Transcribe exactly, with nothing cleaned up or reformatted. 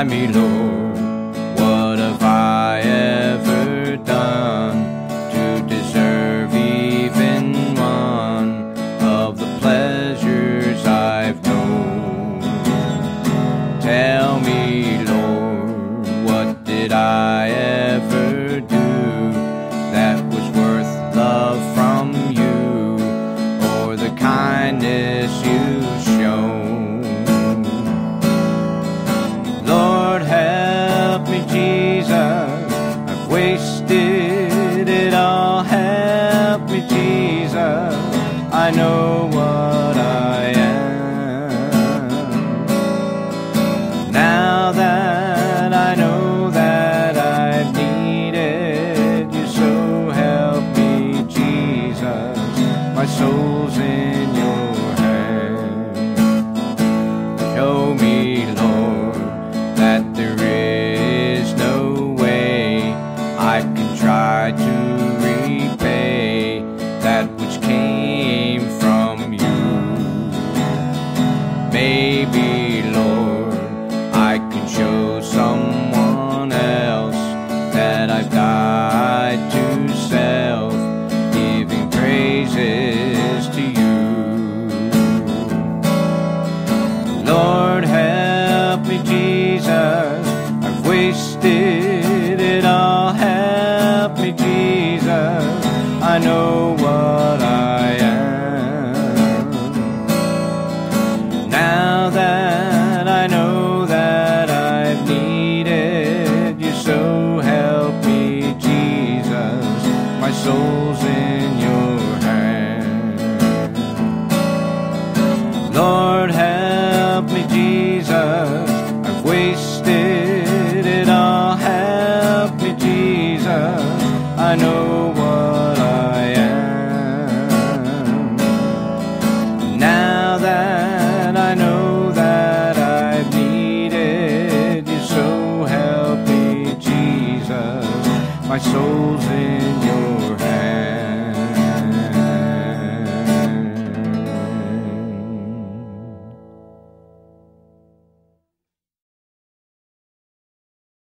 Try me, Lord, what have I ever done to deserve even one of the pleasures I've known? Tell me, Lord, what did I ever do that was worth love from you, or the kindness you've shown? Lord, help me, Jesus, I've wasted it all. Help me, Jesus, I know what I am. Now that I know that I've needed you, so help me, Jesus, my soul's in your hand. Show me, Lord, that there is no way I can try to repay that which came from you. Maybe, Lord, I can show someone else that I've died to self, giving praises to you. Lord, help me, Jesus, I've wasted it all. Help me, Jesus, I know what I am. Now that I know that I've needed you, so help me, Jesus, my soul's in your hand. Lord, help me, Jesus, I've wasted it all. Help me, Jesus, I know what I am. Now that I know that I've needed you, so help me, Jesus, my soul's in